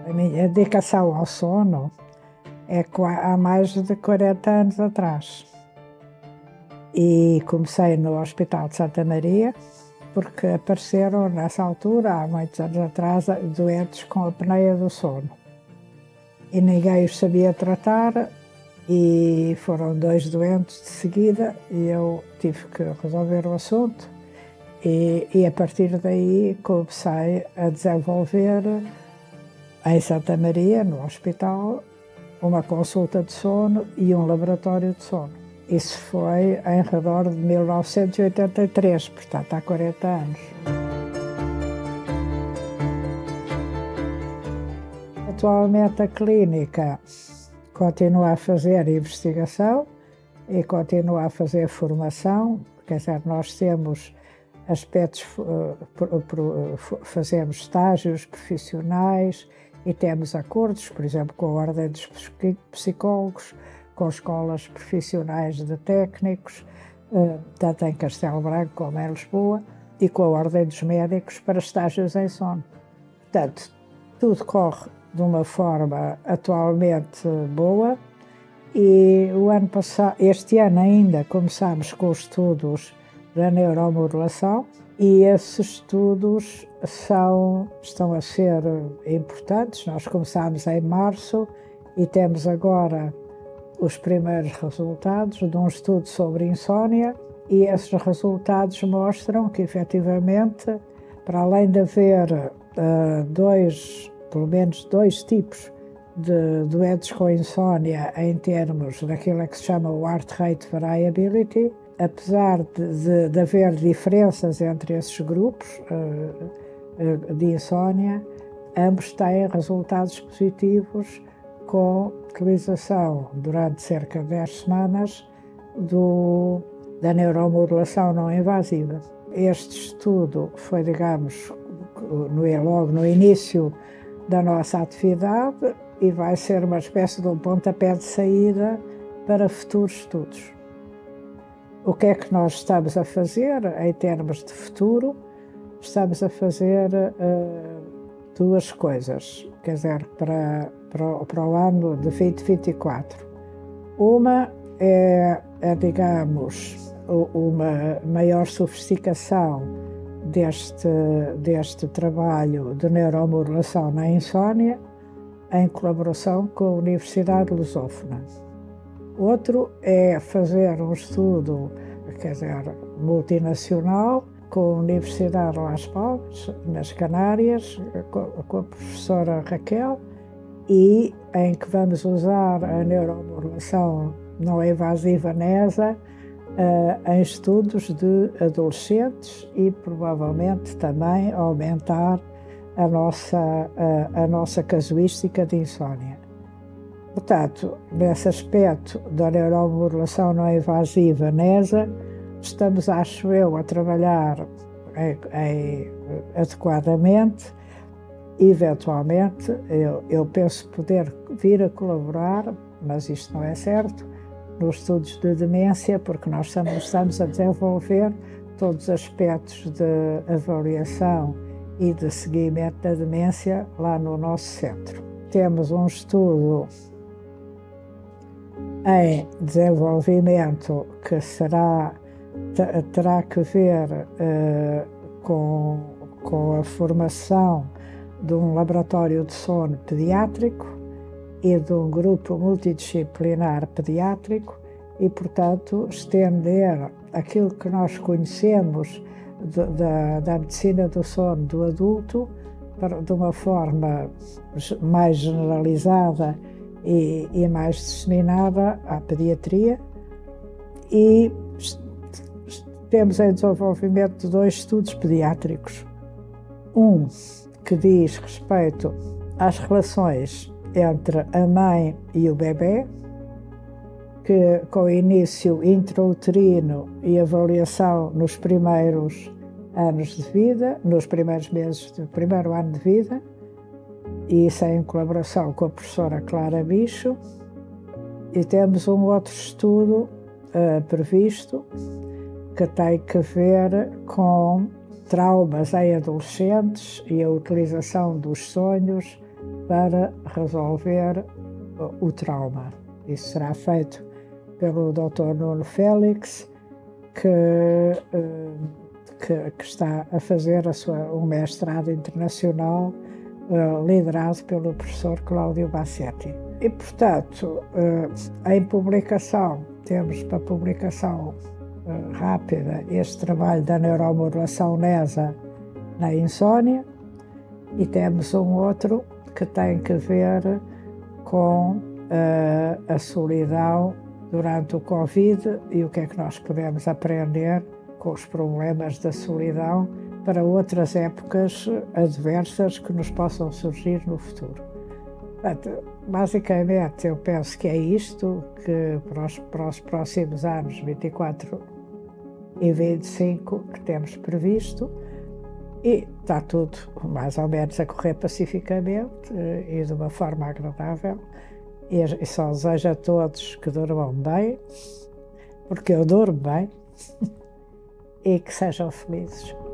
A minha dedicação ao sono é há mais de 40 anos atrás. E comecei no Hospital de Santa Maria, porque apareceram nessa altura, há muitos anos atrás, doentes com apneia do sono. E ninguém os sabia tratar, e foram 2 doentes de seguida, e eu tive que resolver o assunto. E a partir daí comecei a desenvolver em Santa Maria, no hospital, uma consulta de sono e um laboratório de sono. Isso foi em redor de 1983, portanto há 40 anos. Atualmente a clínica continua a fazer investigação e continua a fazer formação, quer dizer, nós temos aspectos, fazemos estágios profissionais e temos acordos, por exemplo, com a Ordem dos Psicólogos, com escolas profissionais de técnicos, tanto em Castelo Branco como em Lisboa, e com a Ordem dos Médicos para estágios em sono. Portanto, tudo corre de uma forma atualmente boa, e o ano passado, este ano ainda, começámos com os estudos da neuromodulação, e esses estudos estão a ser importantes. Nós começámos em março e temos agora os primeiros resultados de um estudo sobre insónia, e esses resultados mostram que, efetivamente, para além de haver pelo menos dois tipos de doentes com insónia em termos daquilo que se chama o Heart Rate Variability, apesar de haver diferenças entre esses grupos de insónia, ambos têm resultados positivos com utilização durante cerca de 10 semanas da neuromodulação não invasiva. Este estudo foi, digamos, logo no início da nossa atividade e vai ser uma espécie de um pontapé de saída para futuros estudos. O que é que nós estamos a fazer em termos de futuro? Estamos a fazer 2 coisas, quer dizer, para o ano de 2024. Uma é, digamos, uma maior sofisticação deste trabalho de neuromodulação na insónia, em colaboração com a Universidade Lusófona. Outro é fazer um estudo, quer dizer, multinacional, com a Universidade de Las Palmas, nas Canárias, com a professora Raquel, e em que vamos usar a neuromodulação não invasiva NESA em estudos de adolescentes e provavelmente também aumentar a nossa casuística de insónia. Portanto, nesse aspecto da neuromodulação não invasiva NESA, estamos, acho eu, a trabalhar adequadamente. Eventualmente, eu penso poder vir a colaborar, mas isto não é certo, nos estudos de demência, porque nós estamos a desenvolver todos os aspectos de avaliação e de seguimento da demência lá no nosso centro. Temos um estudo em desenvolvimento que terá que ver com a formação de um laboratório de sono pediátrico e de um grupo multidisciplinar pediátrico e, portanto, estender aquilo que nós conhecemos da medicina do sono do adulto de uma forma mais generalizada e mais disseminada à pediatria. E temos em desenvolvimento 2 estudos pediátricos. Um que diz respeito às relações entre a mãe e o bebê, que com início intrauterino e avaliação nos primeiros anos de vida, nos primeiros meses do primeiro ano de vida, e isso é em colaboração com a professora Clara Bicho. E temos um outro estudo previsto que tem que ver com traumas em adolescentes e a utilização dos sonhos para resolver o trauma. Isso será feito pelo Dr. Nuno Félix, que está a fazer um mestrado internacional liderado pelo professor Cláudio Bassetti. E, portanto, em publicação, temos para publicação rápida este trabalho da neuromodulação NESA na insónia, e temos um outro que tem que ver com a solidão durante o Covid e o que é que nós podemos aprender com os problemas da solidão para outras épocas adversas que nos possam surgir no futuro. Portanto, basicamente, eu penso que é isto que para os próximos anos, 24 e 25, que temos previsto, e está tudo mais ou menos a correr pacificamente e de uma forma agradável. E só desejo a todos que durmam bem, porque eu durmo bem, e que sejam felizes.